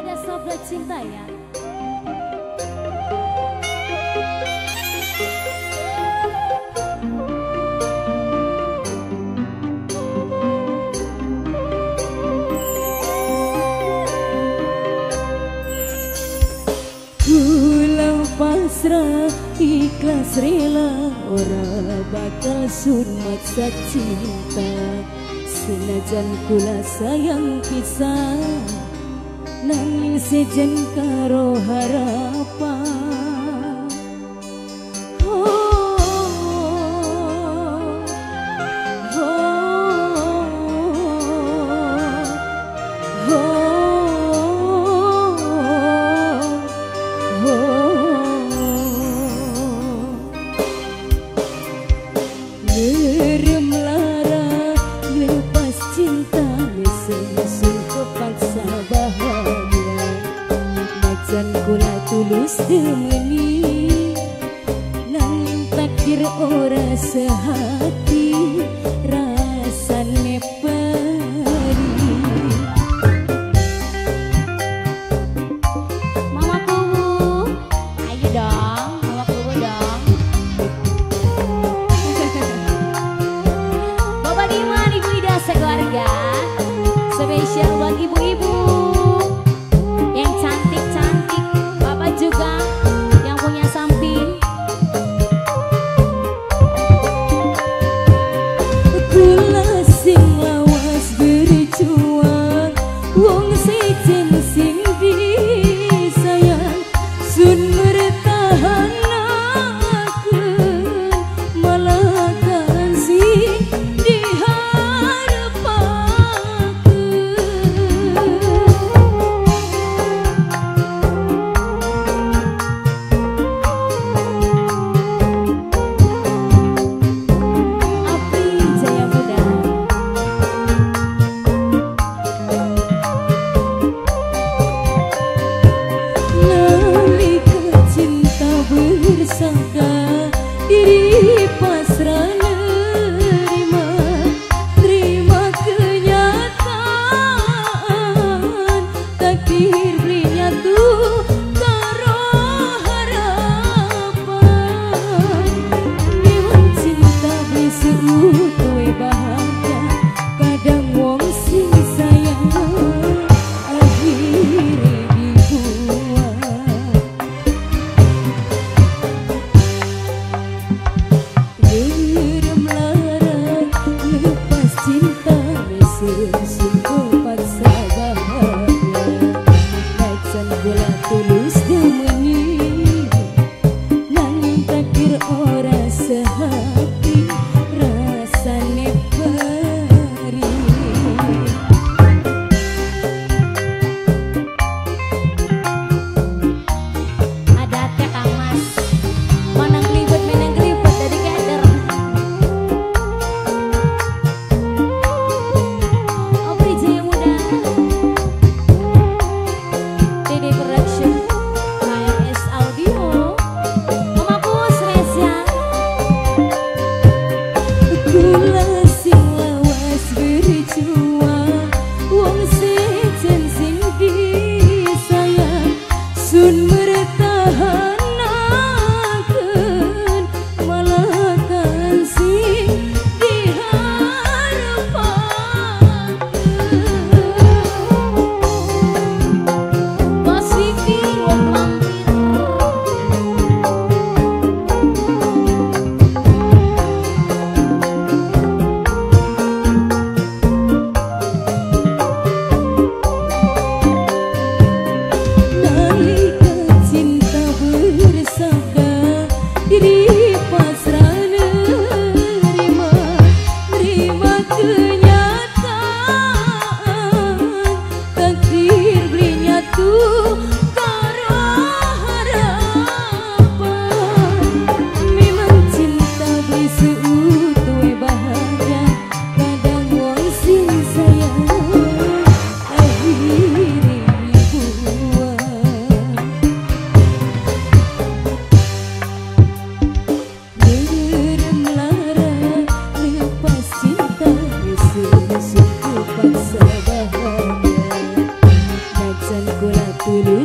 keluarga Sabda Cinta ya. Kula pasrah ikhlas rela ora bakal sun maksa cinta. Senajan kula sayang pisah nanging sejen karo harapan. Ngerem lara lepas cinta lesu kepaksa bahagia. Macan kula tulus demeni nanging takdir ora sehati rasane perih. Mama Kubu, ayo dong, Mama Kubu dong. Bapak Diman, Ibu Ida sekeluarga, spesial buat ibu-ibu yang cantik-cantik. Bapak juga yang punya samping. Kula sing lawas berjuang wong sejen sing disayang sun mertahanakeun malah kasih diharapkeun.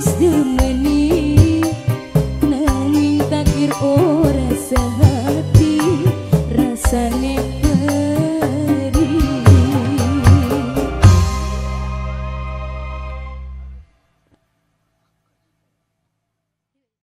wis